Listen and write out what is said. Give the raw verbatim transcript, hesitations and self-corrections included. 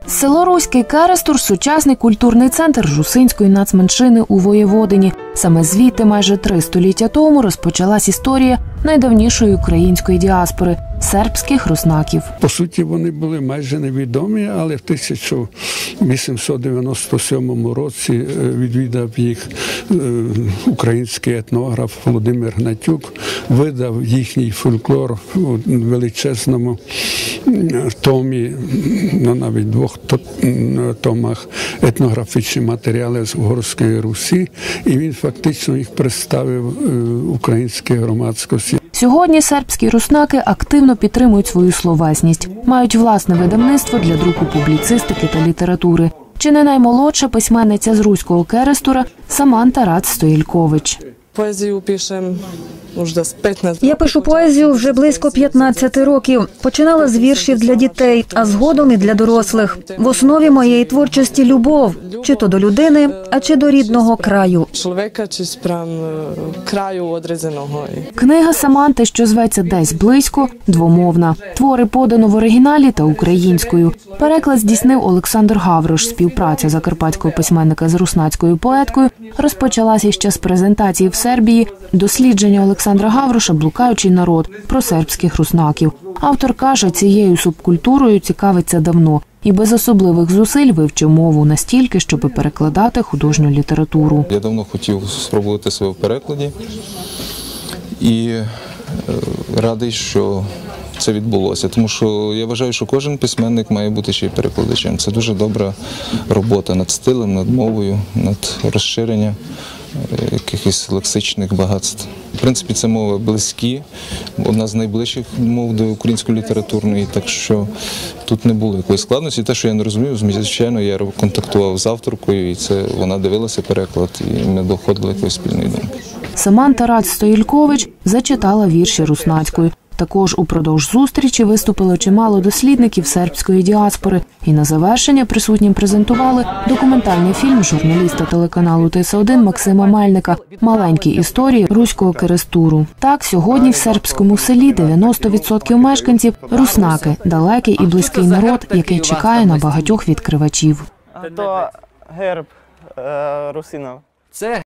Село Руський Керестур – сучасний культурний центр русинської нацменшини у Воєводині. Саме звідти майже три століття тому розпочалась історія найдавнішої української діаспори – сербських руснаків. По суті, вони були майже невідомі, але в тисяча вісімсот дев'яносто сьомому році відвідав їх український етнограф Володимир Гнатюк, видав їхній фольклор у величезному томі, ну, навіть двох томах етнографічні матеріали з Угорської Русі, і він фактично їх представив українській громадськості. Сьогодні сербські руснаки активно підтримують свою словесність, мають власне видавництво для друку публіцистики та літератури. Чи не наймолодша письменниця з Руського Керестура Саманта Рад-Стоїлькович. Поезію пишемо вже з п'ятнадцяти. Я пишу поезію вже близько п'ятнадцяти років. Починала з віршів для дітей, а згодом і для дорослих. В основі моєї творчості любов, чи то до людини, а чи до рідного краю. Чоловіка, чи спрям краю одрізаного. Книга Саманти, що зветься «Десь близько», двомовна. Твори подано в оригіналі та українською. Переклад здійснив Олександр Гаврош. Співпраця закарпатського письменника з руснацькою поеткою розпочалася ще з презентації в Сербії дослідження Олександра Гавроша «Блукаючий народ» про сербських руснаків. Автор каже, цією субкультурою цікавиться давно і без особливих зусиль вивчив мову настільки, щоб перекладати художню літературу. Я давно хотів спробувати себе в перекладі і радий, що це відбулося, тому що я вважаю, що кожен письменник має бути ще й перекладачем. Це дуже добра робота над стилем, над мовою, над розширенням якихось лексичних багатств. В принципі, це мови близькі, одна з найближчих мов до української літературної, так що тут не було якоїсь складності. Те, що я не розумів, звичайно, я контактував з авторкою, і це вона дивилася переклад, і ми доходили якоїсь спільної думки. Саманта Рад-Стоїлькович зачитала вірші руснацькою. Також упродовж зустрічі виступило чимало дослідників сербської діаспори. І на завершення присутнім презентували документальний фільм журналіста телеканалу Т С один Максима Мельника «Маленькі історії Руського Керестуру». Так, сьогодні в сербському селі дев'яносто відсотків мешканців – руснаки, далекий і близький народ, який чекає на багатьох відкривачів. Це герб русинів.